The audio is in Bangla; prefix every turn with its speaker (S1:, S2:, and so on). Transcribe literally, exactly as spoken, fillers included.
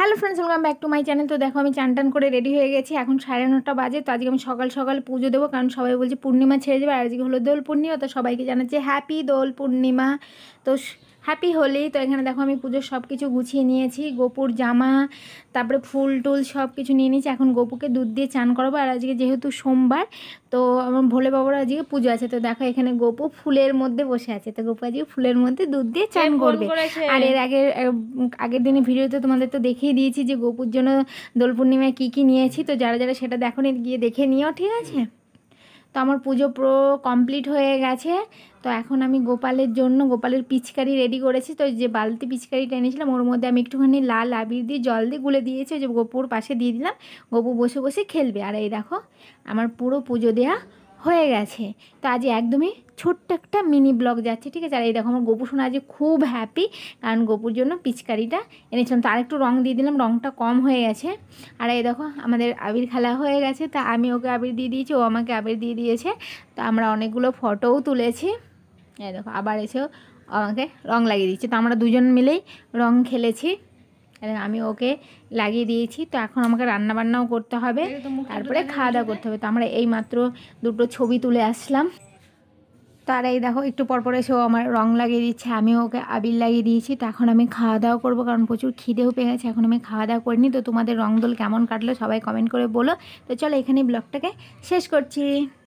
S1: Hello friends, welcome back to my channel. তো দেখো আমি চান টান করে রেডি হয়ে গেছি, এখন সাড়ে নটা বাজে। তো আজকে আমি সকাল সকাল পুজো দেবো, কারণ সবাই বলছে পূর্ণিমা ছেড়ে যাবে, আর আজকে হলো দোল পূর্ণিমা। তো সবাইকে জানাচ্ছে হ্যাপি দোল পূর্ণিমা, তো হ্যাপি হোলি। তো এখানে দেখো আমি পুজোর সব কিছু গুছিয়ে নিয়েছি, গোপুর জামা, তারপরে ফুল টুল সব কিছু নিয়ে নিয়েছি। এখন গোপুকে দুধ দিয়ে চান করাবো, আর আজকে যেহেতু সোমবার, তো আমার ভোলে বাবার আজকে পুজো আছে। তো দেখো এখানে গোপু ফুলের মধ্যে বসে আছে, তো গোপু আজকে ফুলের মধ্যে দুধ দিয়ে চান করবে। আর এর আগে আগের দিনে ভিডিওতে তোমাদের তো দেখিয়ে দিয়েছি যে গোপুর জন্য দোল পূর্ণিমায় কী কী নিয়েছি। তো যারা যারা সেটা দেখো নি, গিয়ে দেখে নিও, ঠিক আছে। তো আমার পুজো পুরো কমপ্লিট হয়ে গেছে। তো এখন আমি গোপালের জন্য গোপালের পিচকারি রেডি করেছি। তো যে বালতি পিচকারিটা এনেছিলাম, ওর মধ্যে আমি একটুখানি লাল আবির দিয়ে জল দিয়ে গুলে দিয়েছি, যে গোপুর পাশে দিয়ে দিলাম, গোপু বসে বসে খেলবে। আর এই দেখো আমার পুরো পুজো দেওয়া হয়ে গেছে। তো আজ একদমই ছোট্ট একটা মিনি ব্লগ যাচ্ছে, ঠিক আছে। আর এই দেখো আমার গোপু শোনা আজ খুব হ্যাপি, কারণ গোপুর জন্য পিচকারিটা এনেছিলাম। তো আরেকটু রঙ দিয়ে দিলাম, রঙটা কম হয়ে গেছে। আর এই দেখো আমাদের আবির খেলা হয়ে গেছে, তা আমি ওকে আবির দিয়ে দিয়েছি, ও আমাকে আবির দিয়ে দিয়েছে। তো আমরা অনেকগুলো ফটোও তুলেছি। এই দেখো আবার এসেও আমাকে রঙ লাগিয়ে দিচ্ছে। তো আমরা দুজন মিলেই রঙ খেলেছি, আমি ওকে লাগিয়ে দিয়েছি। তো এখন আমাকে রান্না বান্নাও করতে হবে, তারপরে খাওয়া দাওয়া করতে হবে। তো আমরা এই মাত্র দুটো ছবি তুলে আসলাম। তার এই দেখো একটু পরপর এসেও আমার রং লাগিয়ে দিচ্ছে, আমিও ওকে আবির লাগিয়ে দিয়েছি। তো এখন আমি খাওয়া দাওয়া করবো, কারণ প্রচুর খিদেও পেয়ে গেছে। এখন আমি খাওয়া দাওয়া করিনি। তো তোমাদের রং দোল কেমন কাটলো সবাই কমেন্ট করে বলো। তো চলো এখানেই ব্লগটাকে শেষ করছি।